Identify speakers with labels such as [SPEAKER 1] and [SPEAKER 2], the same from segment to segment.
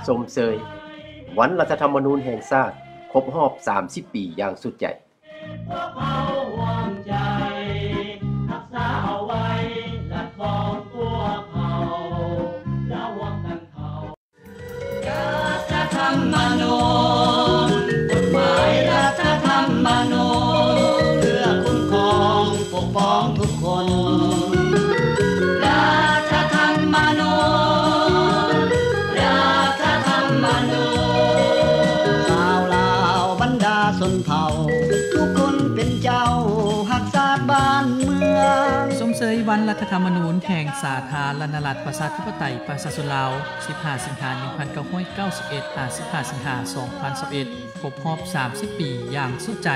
[SPEAKER 1] สมเสยวันรัฐธรรมนูญแห่งชาติครบรอบ30 ปีอย่างสุดใจ
[SPEAKER 2] วันรัฐธรรมนูญแห่งสาธารณรัฐประชาธิปไตยประชาชนลาว15 สิงหาคม 1991 15 สิงหาคม 2021 ครบรอบ 30 ปีอย่างสุดใจ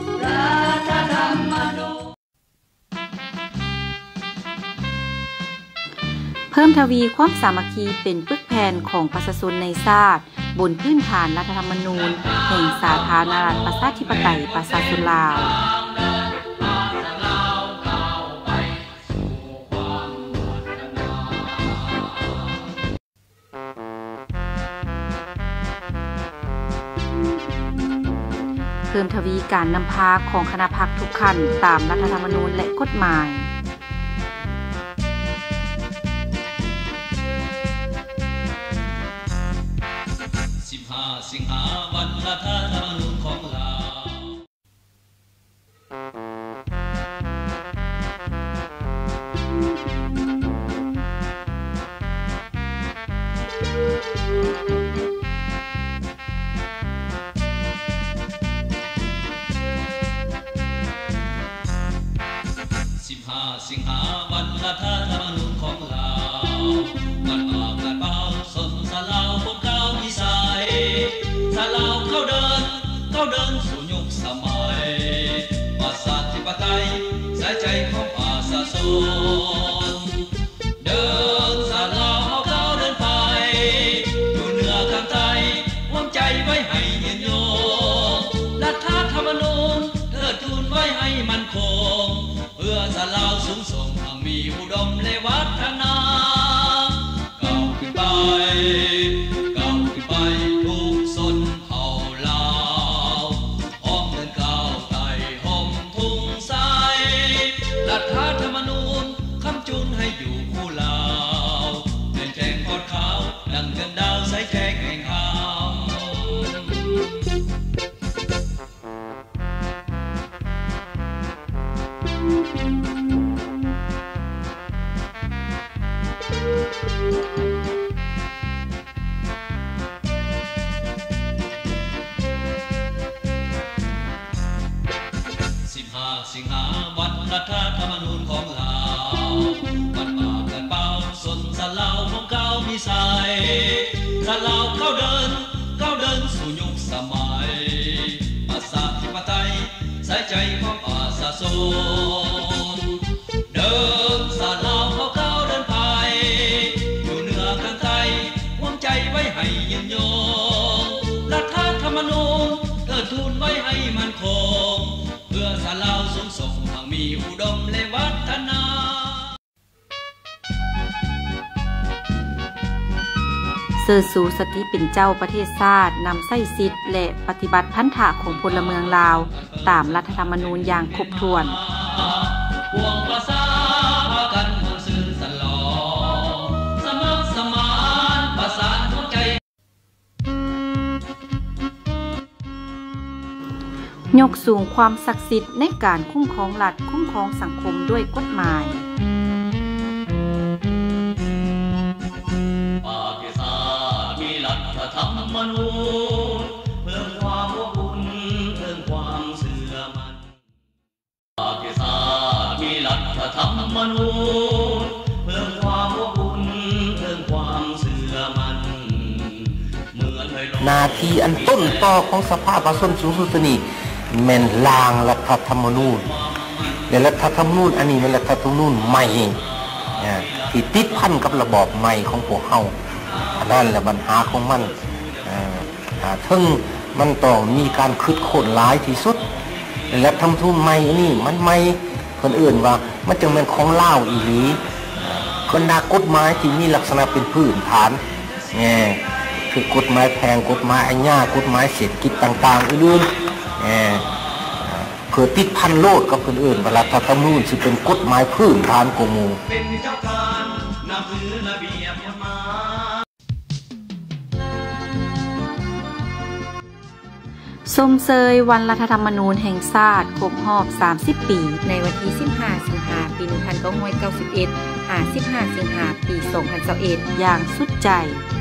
[SPEAKER 3] เพิ่มทวีความสามัคคีเป็นปึกแผ่นของประชาชนในชาติบนพื้นฐานรัฐธรรมนูญแห่งสาธารณรัฐประชาธิปไตยประชาชนลาวเพิ่มทวีการนำพาของคณะพรรคทุกขั้นตามรัฐธรรมนูญและกฎหมาย
[SPEAKER 4] 15 สิงหาวันรัฐธรรมนูญของลาว15 สิงหาวันรัฐธรรมนูญของลาววันออกและเป่าสนสลาวพวกเก้าวิสัยสลาวเข้าเดินสู่ยุคสมัยประชาธิปไตยสายใจของประชาชนเดินสลาวเข้าเดินไปอยู่เหนือข้างใต้หวังใจไว้ให้ยืนยงรัฐธรรมนูญเทิดทูนไว้ให้มั่นคงเพื่อสลาวสูงส่งทั้งมีอุดมและวัฒนาก้าวขึ้นไปทุกชนเผ่าลาวพร้อมเดินก้าวไต่ห่มทุ่งใสรัฐธรรมนูญคำจุนให้อยู่คู่ลาวเดินแจงกอดขาวดังเดือนดาวใสแจงแห่งขาว15 สิงหาวันรัฐธรรมนูญของลาววันปากและเป่าสนสลาวของเก้ามีสายสลาวเข้าเดินสู่ยุคสมัยประชาธิปไตยสายใจของประชาชนเดินสลาวเข้าเดินไปอยู่เหนือข้างใต้หวังใจไว้ให้ยืนยงรัฐธรรมนูญเทิดทูนไว้ให้มั่นคงเพื่อสลาวสูงส่งทั้งมีอุดมและวัฒนา
[SPEAKER 3] เสิร์ชสู่สติเป็นเจ้าประเทศชาตินำใช้สิทธิ์และปฏิบัติพันธะของพลเมืองลาวตามรัฐธรรมนูญอย่างครบถ้วนยกสูงความศักดิ์สิทธิ์ในการคุ้มครองรัฐคุ้มครองสังคมด้วยกฎหมาย
[SPEAKER 4] ปากีสถานมีรัฐธรรมนูญเพิ่มความอบอุ่นเพิ่มความเชื่อมั่นปากีสถานมีรัฐธรรมนูญเพิ่มความอบอุ่นเพิ่มความเชื่อมั่นเหมือน
[SPEAKER 1] หน้าที่อันต้นต่อของสภาประชาชนสูงสุดนี้แม่นร่างรัฐธรรมนูญและรัฐธรรมนูญอันนี้เป็นรัฐธรรมนูญใหม่ที่ติดพันกับระบอบใหม่ของพวกเฮาอันนั้นแหละปัญหาของมันถึงมันต้องมีการคิดค้นหลายที่สุดและรัฐธรรมนูญใหม่นี่มันใหม่คนอื่นว่ามันจึงเป็นของลาวอีหลีคนนักกฎหมายที่มีลักษณะเป็นพื้นฐานคือกฎหมายแพ่งกฎหมายอาญากฎหมายเศรษฐกิจต่างๆอื่นเพื่อติดพันโลดกับคนอื่นรัฐธรรมนูญสิเป็นกฎหมายพื้นฐานกว่าหมู่
[SPEAKER 4] เป็นเจ้าการนับถือระเบียบกฎหมาย
[SPEAKER 3] ชมเชยวันรัฐธรรมนูญแห่งชาติครบรอบ30 ปีในวันที่15 สิงหาคม ปี 1991 15 สิงหาคม ปี 2021 อย่างสุดใจ